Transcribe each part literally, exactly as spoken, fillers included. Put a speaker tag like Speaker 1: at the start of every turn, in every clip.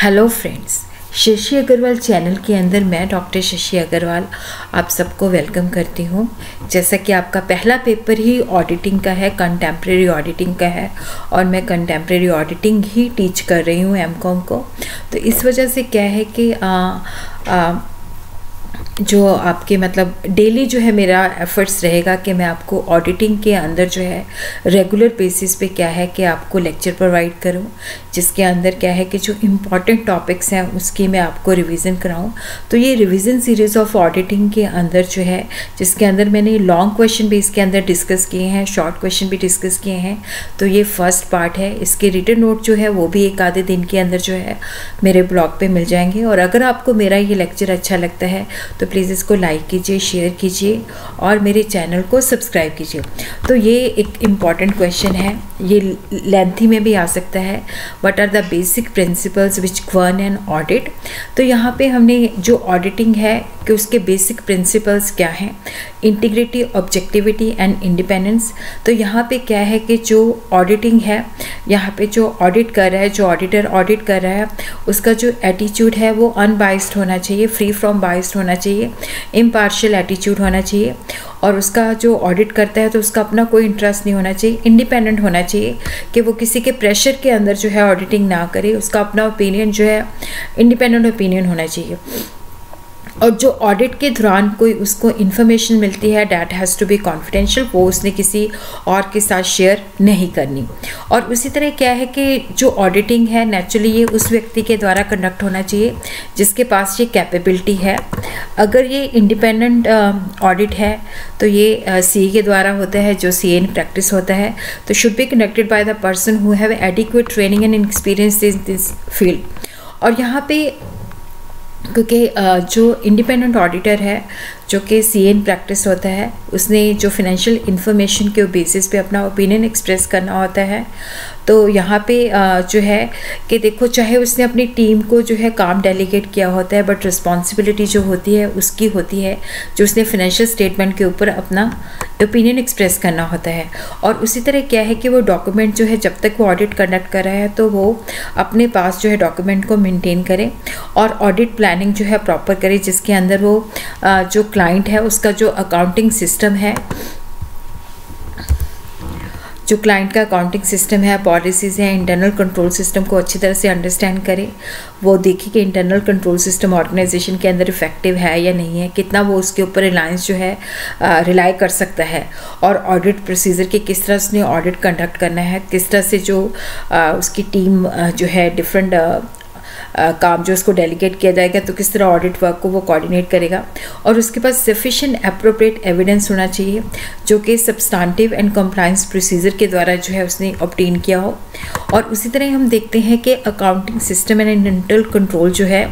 Speaker 1: Hello friends, Shashi Agrawal channel के अंदर मैं डॉक्टर शशि अग्रवाल आप सबको वेलकम करती हूँ। जैसा कि आपका पहला पेपर ही ऑडिटिंग का है, कंटेम्प्रेरी ऑडिटिंग का है और मैं कंटेम्प्रेरी ऑडिटिंग ही टीच कर रही हूँ एम कॉम को। तो इस वजह से क्या है कि आ, आ, जो आपके मतलब डेली जो है मेरा एफर्ट्स रहेगा कि मैं आपको ऑडिटिंग के अंदर जो है रेगुलर बेसिस पे क्या है कि आपको लेक्चर प्रोवाइड करूं, जिसके अंदर क्या है कि जो इम्पॉर्टेंट टॉपिक्स हैं उसकी मैं आपको रिवीजन कराऊं। तो ये रिवीजन सीरीज़ ऑफ ऑडिटिंग के अंदर जो है, जिसके अंदर मैंने लॉन्ग क्वेश्चन भी इसके अंदर डिस्कस किए हैं, शॉर्ट क्वेश्चन भी डिस्कस किए हैं। तो ये फर्स्ट पार्ट है। इसके रिटन नोट जो है वो भी एक आधे दिन के अंदर जो है मेरे ब्लॉग पे मिल जाएंगे। और अगर आपको मेरा ये लेक्चर अच्छा लगता है तो प्लीज़ इसको लाइक कीजिए, शेयर कीजिए और मेरे चैनल को सब्सक्राइब कीजिए। तो ये एक इम्पॉर्टेंट क्वेश्चन है, ये लेंथी में भी आ सकता है। What are the basic principles which govern an audit. तो यहाँ पे हमने जो ऑडिटिंग है कि उसके बेसिक प्रिंसिपल्स क्या हैं, इंटीग्रिटी, ऑब्जेक्टिविटी एंड इंडिपेंडेंस। तो यहाँ पे क्या है कि जो ऑडिटिंग है, यहाँ पे जो ऑडिट कर रहा है, जो ऑडिटर ऑडिट कर रहा है, उसका जो एटीट्यूड है वो अनबाइस्ड होना चाहिए, फ्री फ्रॉम बाइस्ड होना चाहिए, इम्पार्शियल एटीट्यूड होना चाहिए। और उसका जो ऑडिट करता है तो उसका अपना कोई इंटरेस्ट नहीं होना चाहिए, इंडिपेंडेंट होना चाहिए कि वो किसी के प्रेशर के अंदर जो है ऑडिटिंग ना करे, उसका अपना ओपिनियन जो है इंडिपेंडेंट ओपिनियन होना चाहिए। और जो ऑडिट के दौरान कोई उसको इन्फॉर्मेशन मिलती है that has to be confidential, वो उसने किसी और के साथ शेयर नहीं करनी। और उसी तरह क्या है कि जो ऑडिटिंग है नेचुरली ये उस व्यक्ति के द्वारा कंडक्ट होना चाहिए जिसके पास ये कैपेबिलिटी है। अगर ये इंडिपेंडेंट ऑडिट है तो ये सी ए के द्वारा होता है, जो सी ए इन प्रैक्टिस होता है। तो should be conducted by the person who have adequate training and experience in this field. और यहाँ पे क्योंकि जो इंडिपेंडेंट ऑडिटर है जो कि सी ए इन प्रैक्टिस होता है, उसने जो फिनेंशियल इंफॉर्मेशन के बेसिस पे अपना ओपिनियन एक्सप्रेस करना होता है। तो यहाँ पे जो है कि देखो, चाहे उसने अपनी टीम को जो है काम डेलीगेट किया होता है, बट रिस्पॉन्सिबिलिटी जो होती है उसकी होती है, जो उसने फिनेंशियल स्टेटमेंट के ऊपर अपना ओपिनियन एक्सप्रेस करना होता है। और उसी तरह क्या है कि वो डॉक्यूमेंट जो है जब तक वो ऑडिट कंडक्ट कर रहा है तो वो अपने पास जो है डॉक्यूमेंट को मेंटेन करे और ऑडिट प्लानिंग जो है प्रॉपर करे, जिसके अंदर वो जो क्लाइंट है उसका जो अकाउंटिंग सिस्टम है, जो क्लाइंट का अकाउंटिंग सिस्टम है, पॉलिसीज़ हैं, इंटरनल कंट्रोल सिस्टम को अच्छी तरह से अंडरस्टैंड करें। वो देखिए कि इंटरनल कंट्रोल सिस्टम ऑर्गेनाइजेशन के अंदर इफेक्टिव है या नहीं है, कितना वो उसके ऊपर रिलायंस जो है रिलाई कर सकता है, और ऑडिट प्रोसीजर के किस तरह उसने ऑडिट कंडक्ट करना है, किस तरह से जो आ, उसकी टीम आ, जो है डिफरेंट Uh, काम जो उसको डेलीगेट किया जाएगा तो किस तरह ऑडिट वर्क को वो कोऑर्डिनेट करेगा। और उसके पास सफिशिएंट अप्रोप्रिएट एविडेंस होना चाहिए जो कि सब्सटेंटिव एंड कंप्लायंस प्रोसीजर के द्वारा जो है उसने ऑब्टेन किया हो। और उसी तरह हम देखते हैं कि accounting system and internal control जो है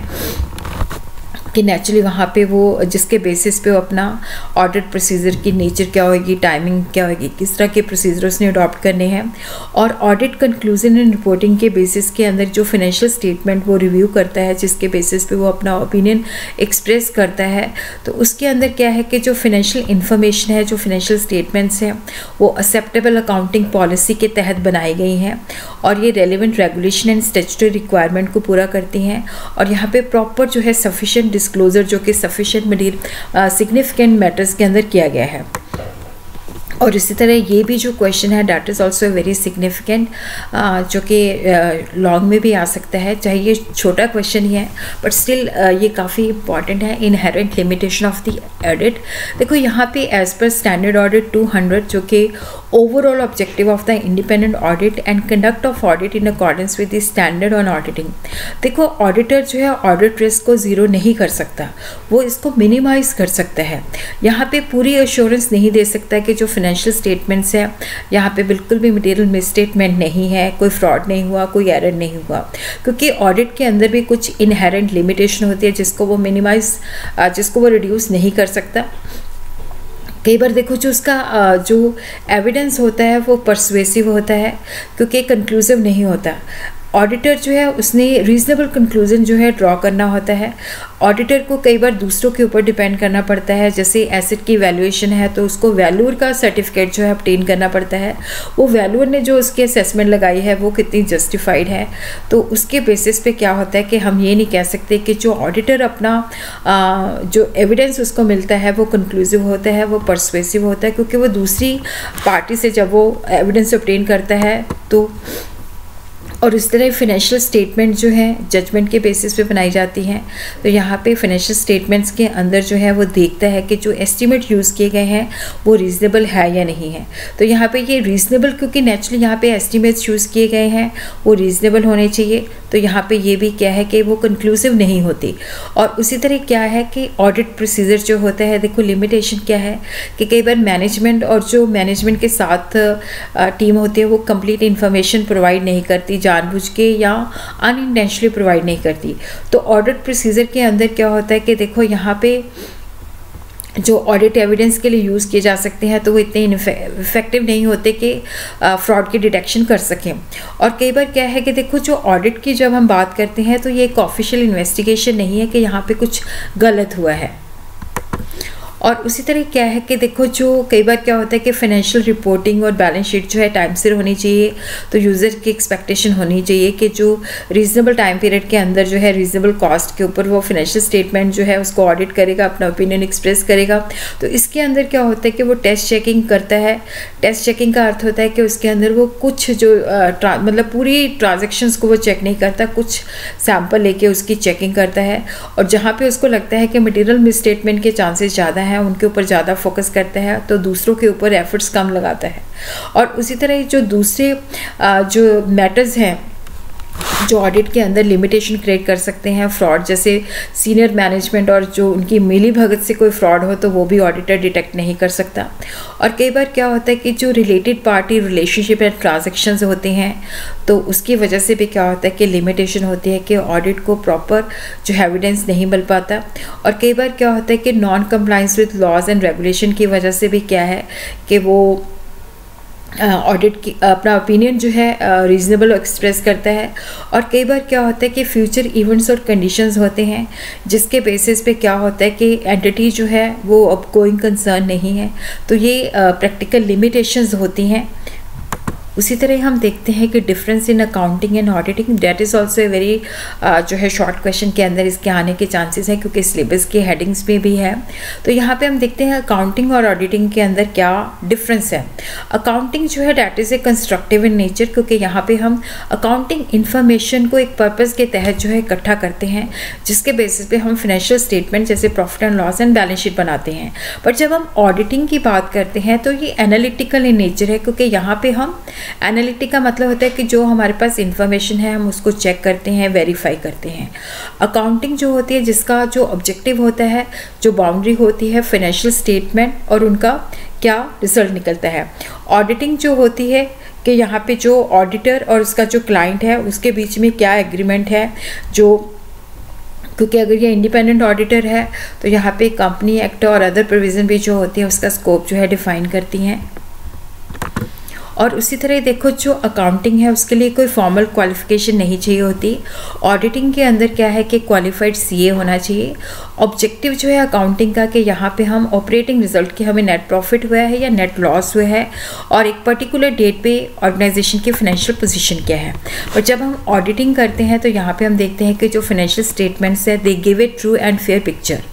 Speaker 1: कि नेचुरली वहाँ पे वो जिसके बेसिस पे वो अपना ऑडिट प्रोसीजर की नेचर क्या होगी, टाइमिंग क्या होगी, किस तरह के प्रोसीजर उसने अडॉप्ट करने हैं। और ऑडिट कंक्लूजन एंड रिपोर्टिंग के बेसिस के अंदर जो फिनेंशियल स्टेटमेंट वो रिव्यू करता है, जिसके बेसिस पे वो अपना ओपिनियन एक्सप्रेस करता है, तो उसके अंदर क्या है कि जो फिनेंशियल इन्फॉर्मेशन है, जो फिनेंशियल स्टेटमेंट्स हैं, वो एक्सेप्टेबल अकाउंटिंग पॉलिसी के तहत बनाई गई हैं और ये relevant regulation and statutory requirement को पूरा करती हैं। और यहाँ पे प्रॉपर जो है सफिशिएंट डिस्क्लोजर जो कि सफिशिएंट मटीरियल सिग्निफिकेंट मैटर्स के अंदर किया गया है। और इसी तरह ये भी जो क्वेश्चन है that is also very significant, जो कि लॉन्ग में भी आ सकता है, चाहे ये छोटा क्वेश्चन ही है बट स्टिल ये काफ़ी इंपॉर्टेंट है। Inherent limitation of the audit. देखो यहाँ पे as per standard audit to hundred जो कि overall objective of the independent audit and conduct of audit in accordance with the standard on auditing. देखो auditor जो है ऑडिट रिस्क को zero नहीं कर सकता, वो इसको मिनिमाइज़ कर सकता है। यहाँ पे पूरी एश्योरेंस नहीं दे सकता कि जो फाइनेंशियल स्टेटमेंट्स है यहाँ पे बिल्कुल भी मटेरियल मिसस्टेटमेंट नहीं है, कोई फ्रॉड नहीं हुआ, कोई एरर नहीं हुआ, क्योंकि ऑडिट के अंदर भी कुछ इनहेरेंट लिमिटेशन होती है जिसको वो मिनिमाइज जिसको वो रिड्यूस नहीं कर सकता। कई बार देखो जो उसका जो एविडेंस होता है वो परसुएसिव होता है क्योंकि कंक्लूसिव नहीं होता। ऑडिटर जो है उसने रीज़नेबल कंक्लूजन जो है ड्रॉ करना होता है। ऑडिटर को कई बार दूसरों के ऊपर डिपेंड करना पड़ता है, जैसे एसेट की वैल्यूएशन है तो उसको वैल्यूअर का सर्टिफिकेट जो है ऑब्टेन करना पड़ता है, वो वैल्यूअर ने जो उसकी असेसमेंट लगाई है वो कितनी जस्टिफाइड है। तो उसके बेसिस पे क्या होता है कि हम ये नहीं कह सकते कि जो ऑडिटर अपना आ, जो एविडेंस उसको मिलता है वो कंक्लूसिव होता है, वो परसुएसिव होता है, क्योंकि वो दूसरी पार्टी से जब वो एविडेंस ऑब्टेन करता है तो। और इस तरह फाइनेंशियल स्टेटमेंट जो है जजमेंट के बेसिस पे बनाई जाती हैं। तो यहाँ पे फाइनेंशियल स्टेटमेंट्स के अंदर जो है वो देखता है कि जो एस्टीमेट यूज़ किए गए हैं वो रीज़नेबल है या नहीं है। तो यहाँ पे ये रीज़नेबल, क्योंकि नेचुरली यहाँ पे एस्टीमेट्स यूज़ किए गए हैं वो रीज़नेबल होने चाहिए। तो यहाँ पे ये भी क्या है कि वो कंक्लूसिव नहीं होती। और उसी तरह क्या है कि ऑडिट प्रोसीजर जो होता है, देखो लिमिटेशन क्या है कि कई बार मैनेजमेंट और जो मैनेजमेंट के साथ टीम होती है वो कंप्लीट इन्फॉर्मेशन प्रोवाइड नहीं करती, जानबूझ के या अनइंटेंशनली प्रोवाइड नहीं करती। तो ऑडिट प्रोसीजर के अंदर क्या होता है कि देखो यहाँ पे जो ऑडिट एविडेंस के लिए यूज़ किए जा सकते हैं तो वो इतने इफेक्टिव नहीं होते कि फ्रॉड की डिटेक्शन कर सकें। और कई बार क्या है कि देखो जो ऑडिट की जब हम बात करते हैं तो ये एक ऑफिशियल इन्वेस्टिगेशन नहीं है कि यहाँ पे कुछ गलत हुआ है। और उसी तरह क्या है कि देखो जो कई बार क्या होता है कि फाइनेंशियल रिपोर्टिंग और बैलेंस शीट जो है टाइम से होनी चाहिए। तो यूज़र की एक्सपेक्टेशन होनी चाहिए कि जो रीज़नेबल टाइम पीरियड के अंदर जो है रीज़नेबल कॉस्ट के ऊपर वो फाइनेंशियल स्टेटमेंट जो है उसको ऑडिट करेगा, अपना ओपिनियन एक्सप्रेस करेगा। तो इसके अंदर क्या होता है कि वो टेस्ट चेकिंग करता है। टेस्ट चेकिंग का अर्थ होता है कि उसके अंदर वो कुछ जो मतलब पूरी ट्रांजेक्शन्स को वो चेक नहीं करता, कुछ सैम्पल लेके उसकी चेकिंग करता है। और जहाँ पे उसको लगता है कि मटेरियल मिसस्टेटमेंट के चांसेस ज़्यादा हैं उनके ऊपर ज़्यादा फोकस करता है, तो दूसरों के ऊपर एफर्ट्स कम लगाता है। और उसी तरह जो दूसरे जो मैटर्स हैं जो ऑडिट के अंदर लिमिटेशन क्रिएट कर सकते हैं फ्रॉड, जैसे सीनियर मैनेजमेंट और जो उनकी मिली भगत से कोई फ्रॉड हो तो वो भी ऑडिटर डिटेक्ट नहीं कर सकता। और कई बार क्या होता है कि जो related party relationship and transactions होते हैं तो उसकी वजह से भी क्या होता है कि लिमिटेशन होती है कि ऑडिट को प्रॉपर जो एविडेंस नहीं मिल पाता। और कई बार क्या होता है कि non compliance with laws and regulation की वजह से भी क्या है कि वो ऑडिट की अपना ओपिनियन जो है रीज़नेबल एक्सप्रेस करता है। और कई बार क्या होता है कि फ्यूचर इवेंट्स और कंडीशंस होते हैं जिसके बेसिस पे क्या होता है कि एंटिटी जो है वो अब गोइंग कंसर्न नहीं है। तो ये प्रैक्टिकल लिमिटेशंस होती हैं। उसी तरह हम देखते हैं कि difference in accounting and auditing, that is also a very जो है शॉर्ट क्वेश्चन के अंदर इसके आने के चांसेस हैं क्योंकि सिलेबस के हेडिंग्स में भी है। तो यहाँ पे हम देखते हैं अकाउंटिंग और ऑडिटिंग के अंदर क्या डिफरेंस है। अकाउंटिंग जो है that is a constructive in nature, क्योंकि यहाँ पे हम अकाउंटिंग इन्फॉर्मेशन को एक पर्पज़ के तहत जो है इकट्ठा करते हैं जिसके बेसिस पे हम फाइनेंशियल स्टेटमेंट जैसे profit and loss and balance sheet बनाते हैं। बट जब हम ऑडिटिंग की बात करते हैं तो ये एनालिटिकल इन नेचर है, क्योंकि यहाँ पे हम एनालिटिक का मतलब होता है कि जो हमारे पास इंफॉर्मेशन है हम उसको चेक करते हैं, वेरीफाई करते हैं। अकाउंटिंग जो होती है जिसका जो ऑब्जेक्टिव होता है, जो बाउंड्री होती है फाइनेंशियल स्टेटमेंट और उनका क्या रिजल्ट निकलता है। ऑडिटिंग जो होती है कि यहाँ पे जो ऑडिटर और उसका जो क्लाइंट है उसके बीच में क्या एग्रीमेंट है, जो क्योंकि अगर ये इंडिपेंडेंट ऑडिटर है तो यहाँ पे कंपनी एक्ट और अदर प्रोविज़न भी जो होती है उसका स्कोप जो है डिफाइन करती हैं। और उसी तरह देखो जो अकाउंटिंग है उसके लिए कोई फॉर्मल क्वालिफिकेशन नहीं चाहिए होती। ऑडिटिंग के अंदर क्या है कि क्वालिफाइड सीए होना चाहिए। ऑब्जेक्टिव जो है अकाउंटिंग का कि यहाँ पे हम ऑपरेटिंग रिजल्ट की हमें नेट प्रॉफिट हुआ है या नेट लॉस हुआ है और एक पर्टिकुलर डेट पे ऑर्गेनाइजेशन की फाइनेंशियल पोजीशन क्या है। और जब हम ऑडिटिंग करते हैं तो यहाँ पे हम देखते हैं कि जो फाइनेंशियल स्टेटमेंट्स है they give a true and fair picture.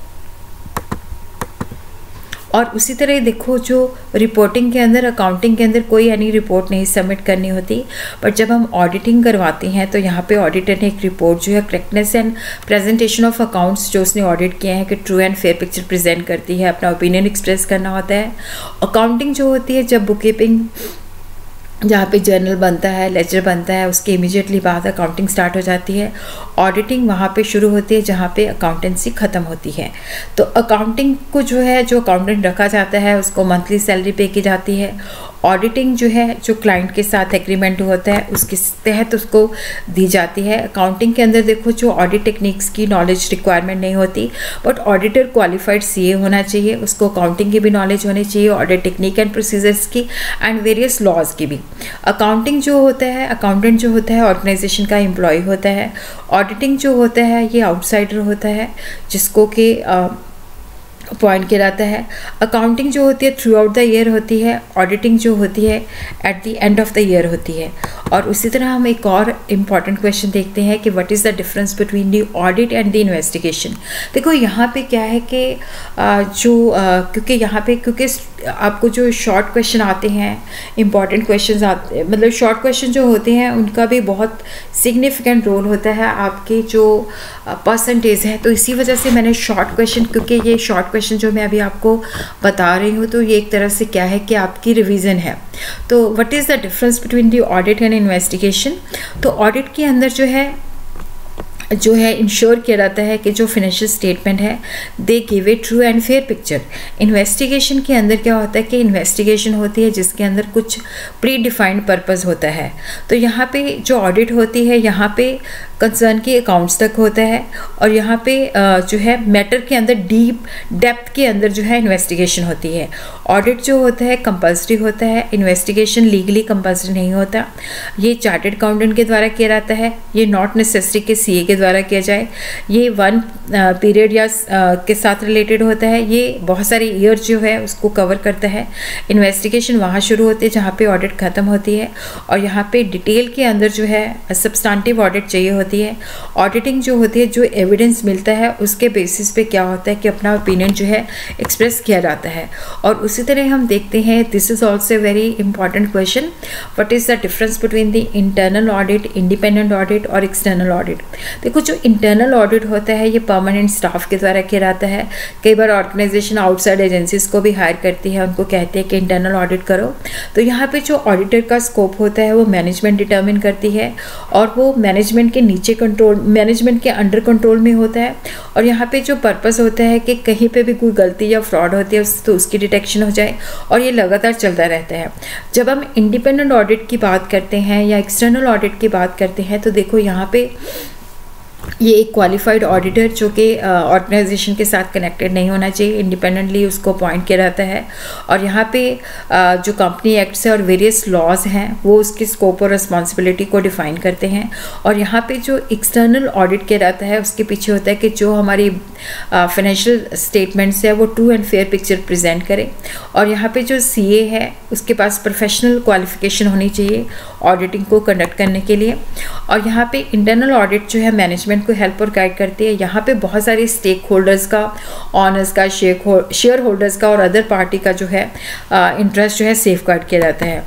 Speaker 1: और उसी तरह देखो जो रिपोर्टिंग के अंदर अकाउंटिंग के अंदर कोई यानी रिपोर्ट नहीं सबमिट करनी होती, बट जब हम ऑडिटिंग करवाते हैं तो यहाँ पे ऑडिटर ने एक रिपोर्ट जो है correctness and presentation of accounts जो उसने ऑडिट किए हैं कि true and fair picture present करती है, अपना ओपिनियन एक्सप्रेस करना होता है। अकाउंटिंग जो होती है जब बुक कीपिंग जहाँ पे जर्नल बनता है, लेजर बनता है, उसके इमीडिएटली बाद अकाउंटिंग स्टार्ट हो जाती है। ऑडिटिंग वहाँ पे शुरू होती है जहाँ पे अकाउंटेंसी ख़त्म होती है। तो अकाउंटिंग को जो है जो अकाउंटेंट रखा जाता है उसको मंथली सैलरी पे की जाती है। ऑडिटिंग जो है जो क्लाइंट के साथ एग्रीमेंट होता है उसके तहत उसको दी जाती है। अकाउंटिंग के अंदर देखो जो ऑडिट टेक्निक्स की नॉलेज रिक्वायरमेंट नहीं होती, बट ऑडिटर क्वालिफाइड सीए होना चाहिए, उसको अकाउंटिंग की भी नॉलेज होनी चाहिए, ऑडिट टेक्निक एंड प्रोसीजर्स की एंड वेरियस लॉज की भी। अकाउंटिंग जो होता है, अकाउंटेंट जो होता है ऑर्गेनाइजेशन का एम्प्लॉय होता है। ऑडिटिंग जो होता है ये आउटसाइडर होता है जिसको कि अपॉइंट किया जाता है। अकाउंटिंग जो होती है थ्रू आउट द ईयर होती है, ऑडिटिंग जो होती है at the end of the year होती है। और उसी तरह हम एक और इम्पॉर्टेंट क्वेश्चन देखते हैं कि what is the difference between the audit and the investigation. देखो यहाँ पे क्या है कि जो क्योंकि यहाँ पे क्योंकि आपको जो शॉर्ट क्वेश्चन आते हैं, इम्पॉर्टेंट क्वेश्चन आते हैं, मतलब शॉर्ट क्वेश्चन जो होते हैं उनका भी बहुत सिग्निफिकेंट रोल होता है आपके जो परसेंटेज है। तो इसी वजह से मैंने शॉर्ट क्वेश्चन, क्योंकि ये शॉर्ट क्वेश्चन जो मैं अभी आपको बता रही हूँ तो ये एक तरह से क्या है कि आपकी रिवीजन है। तो what is the difference between the audit and investigation. तो ऑडिट के अंदर जो है जो है इंश्योर किया जाता है कि जो फिनेंशियल स्टेटमेंट है they give a true and fair picture. Investigation के अंदर क्या होता है कि इन्वेस्टिगेशन होती है जिसके अंदर कुछ प्री डिफाइंड पर्पस होता है। तो यहाँ पे जो ऑडिट होती है यहाँ पे कंसर्न के अकाउंट्स तक होता है, और यहाँ पे जो है मैटर के अंदर डीप डेप्थ के अंदर जो है इन्वेस्टिगेशन होती है। ऑडिट जो होता है कंपल्सरी होता है, इन्वेस्टिगेशन लीगली कंपल्सरी नहीं होता। ये चार्टर्ड अकाउंटेंट के द्वारा किया जाता है, ये नॉट नेसेसरी के सीए के द्वारा किया जाए। ये वन पीरियड या uh, के साथ रिलेटेड होता है, ये बहुत सारे ईयर जो है उसको कवर करता है। इन्वेस्टिगेशन वहाँ शुरू होती है जहाँ पे ऑडिट ख़त्म होती है, और यहाँ पे डिटेल के अंदर जो है सब्सटेंटिव ऑडिट चाहिए होती है। ऑडिटिंग जो होती है जो एविडेंस मिलता है उसके बेसिस पे क्या होता है कि अपना ओपिनियन जो है एक्सप्रेस किया जाता है। और उसी तरह हम देखते हैं, this is also very important question, what is the difference between the internal audit, independent audit और एक्सटर्नल ऑडिट। देखो जो इंटरनल ऑडिट होता है ये परमानेंट स्टाफ के द्वारा किया जाता है। कई बार ऑर्गेनाइजेशन आउटसाइड एजेंसीज को भी हायर करती है, उनको कहते हैं कि इंटरनल ऑडिट करो। तो यहाँ पे जो ऑडिटर का स्कोप होता है वो मैनेजमेंट डिटर्मिन करती है, और वो मैनेजमेंट के नीचे कंट्रोल, मैनेजमेंट के अंडर कंट्रोल में होता है। और यहाँ पे जो पर्पस होता है कि कहीं पे भी कोई गलती या फ्रॉड होती है तो उसकी डिटेक्शन हो जाए, और ये लगातार चलता रहता है। जब हम इंडिपेंडेंट ऑडिट की बात करते हैं या एक्सटर्नल ऑडिट की बात करते हैं तो देखो यहाँ पे ये एक क्वालिफाइड ऑडिटर जो कि ऑर्गेनाइजेशन के साथ कनेक्टेड नहीं होना चाहिए, इंडिपेंडेंटली उसको अपॉइंट किया जाता है। और यहाँ पे uh, जो कंपनी एक्ट्स है और वेरियस लॉज हैं वो उसके स्कोप और रिस्पॉन्सिबिलिटी को डिफाइन करते हैं। और यहाँ पे जो एक्सटर्नल ऑडिट किया जाता है उसके पीछे होता है कि जो हमारी फाइनेंशियल स्टेटमेंट्स है वो true and fair picture present करे। और यहाँ पे जो सीए है उसके पास प्रोफेशनल क्वालिफिकेशन होनी चाहिए ऑडिटिंग को कंडक्ट करने के लिए। और यहाँ पे इंटरनल ऑडिट जो है मैनेजमेंट को हेल्प और गाइड करती है। यहाँ पे बहुत सारे स्टेक होल्डर्स का, ऑनर्स का, शेयर शेयर होल्डर्स का और अदर पार्टी का जो है इंटरेस्ट जो है सेफ गार्ड किया जाता है।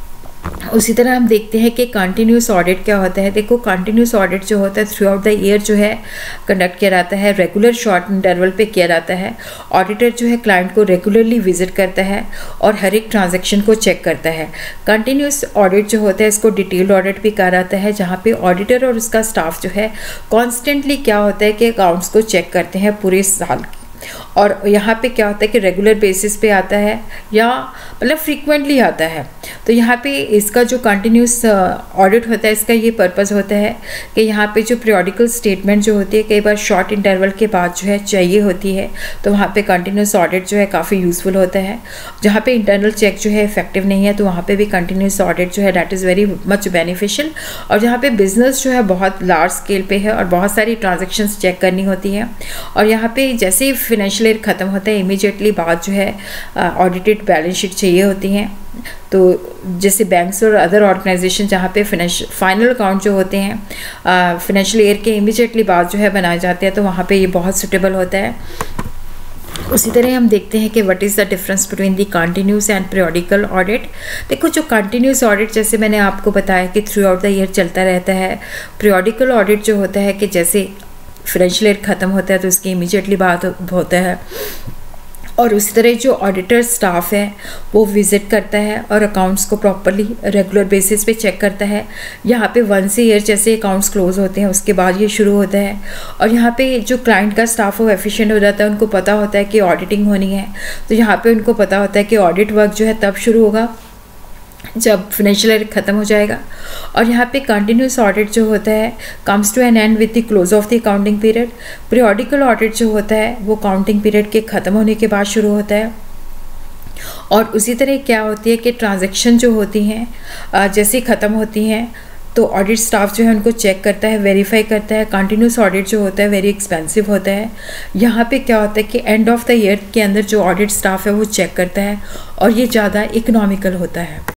Speaker 1: उसी तरह हम देखते हैं कि कंटिन्यूस ऑडिट क्या होता है। देखो कंटिन्यूस ऑडिट जो होता है थ्रू आउट द ईयर जो है कंडक्ट किया जाता है, रेगुलर शॉर्ट इंटरवल पे किया जाता है। ऑडिटर जो है क्लाइंट को रेगुलरली विजिट करता है और हर एक ट्रांजैक्शन को चेक करता है। कंटिन्यूस ऑडिट जो होता है इसको डिटेल्ड ऑडिट भी कहा जाता है, जहाँ पे ऑडिटर और उसका स्टाफ जो है कॉन्स्टेंटली क्या होता है कि अकाउंट्स को चेक करते हैं पूरे साल की। और यहाँ पे क्या होता है कि रेगुलर बेसिस पे आता है या मतलब फ्रीक्वेंटली आता है। तो यहाँ पे इसका जो कंटिन्यूस ऑडिट होता है इसका ये पर्पस होता है कि यहाँ पे जो पीरियोडिकल स्टेटमेंट जो होती है कई बार शॉर्ट इंटरवल के बाद जो है चाहिए होती है, तो वहाँ पे कंटिन्यूस ऑडिट जो है काफ़ी यूज़फुल होता है। जहाँ पे इंटरनल चेक जो है इफेक्टिव नहीं है तो वहाँ पे भी कंटिन्यूस ऑडिट जो है that is very much beneficial. और जहाँ पे बिजनेस जो है बहुत लार्ज स्केल पे है और बहुत सारी ट्रांजेक्शन्स चेक करनी होती है, और यहाँ पे जैसे ही फिनेंशियल ईयर ख़त्म होता है इमीडिएटली बाद जो है ऑडिटेड बैलेंस शीट चाहिए होती हैं। तो जैसे बैंक्स और अदर ऑर्गेनाइजेशन जहाँ पे फाइनल अकाउंट जो होते हैं फिनेंशियल ईयर के इमीडिएटली बाद जो है बनाए जाते हैं, तो वहाँ पे ये बहुत सुटेबल होता है। उसी तरह हम देखते हैं कि what is the difference between the continuous and periodical audit. देखो जो कंटिन्यूस ऑडिट जैसे मैंने आपको बताया कि थ्रू आउट द ईयर चलता रहता है। पीरियोडिकल ऑडिट जो होता है कि जैसे फाइनेंशियल ईयर ख़त्म होता है तो उसकी इमीडिएटली बात होता है। और उसी तरह जो ऑडिटर स्टाफ है वो विज़िट करता है और अकाउंट्स को प्रॉपरली रेगुलर बेसिस पे चेक करता है। यहाँ पे वन से ईयर जैसे अकाउंट्स क्लोज होते हैं उसके बाद ये शुरू होता है। और यहाँ पे जो क्लाइंट का स्टाफ वो एफिशिएंट हो जाता है, उनको पता होता है कि ऑडिटिंग होनी है, तो यहाँ पे उनको पता होता है कि ऑडिट वर्क जो है तब शुरू होगा जब फिनेंशियल ईयर ख़त्म हो जाएगा। और यहाँ पे कंटिन्यूस ऑडिट जो होता है comes to an end with the close of the accounting period. Periodical audit जो होता है वो काउंटिंग पीरियड के ख़त्म होने के बाद शुरू होता है। और उसी तरह क्या होती है कि ट्रांजैक्शन जो होती हैं जैसे ख़त्म होती हैं तो ऑडिट स्टाफ जो है उनको चेक करता है, वेरीफाई करता है। कंटिन्यूस ऑडिट जो होता है वेरी एक्सपेंसिव होता है। यहाँ पे क्या होता है कि एंड ऑफ द ईयर के अंदर जो ऑडिट स्टाफ है वो चेक करता है और ये ज़्यादा इकोनॉमिकल होता है।